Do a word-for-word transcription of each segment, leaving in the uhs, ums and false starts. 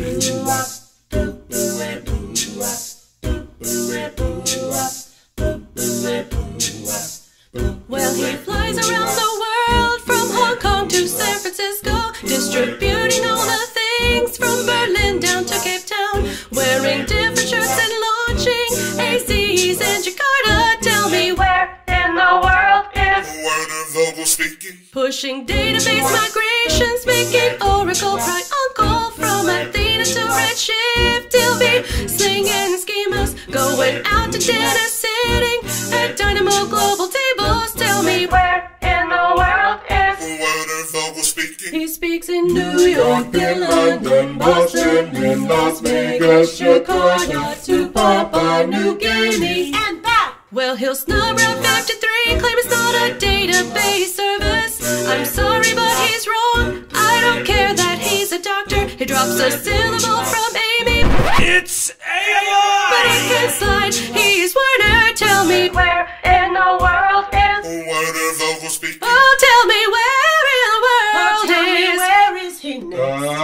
Well, he flies around the world from Hong Kong to San Francisco, distributing all the things from Berlin down to Cape Town, wearing different shirts and launching A Zs in Jakarta. Tell me where in the world is Werner Vogel speaking? Pushing database migrations, making Oracle cry uncle from Athena to Redshift. He'll be slinging schemas, going out to dinner, sitting at Dynamo Global tables. Tell me where in the world is Werner Vogel speaking? He speaks in New York, in London, Boston, in Las Vegas, Jakarta, to Papua New Guinea, and back. Well, he'll snub Route fifty-three, claim it's not a database service. I'm sorry, but he's wrong. I don't care that he's a doctor. He drops a syllable from Amy. It's A I! But he can slide. He's Werner. Tell me where in the world is Werner Vogel speaking? Oh, tell me where in the world Tell me is where is he next?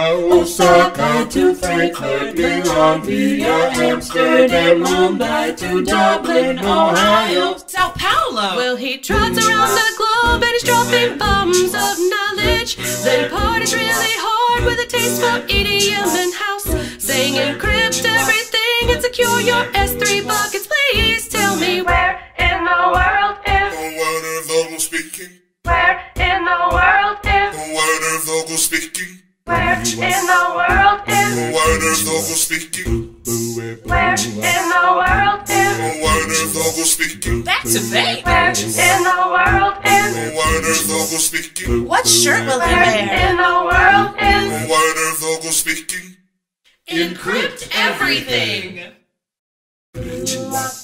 Osaka to Frankfurt, Milan via Amsterdam, Mumbai to Dublin, Ohio. Sao Paulo! Well, he trots around the globe and he's dropping bombs of knowledge. Then parties really hard with a taste for E D M and house, saying encrypt everything and secure your S three buckets. Please tell me where in the world is Werner Vogel speaking? where in the world is Werner Vogel speaking? where in the world is Werner Vogel speaking? where in the world is Werner Vogel speaking? That's a baby! where in the world is Werner Vogel speaking? What shirt will he where wear? in the world is Werner Vogel speaking? Encrypt everything! Encrypt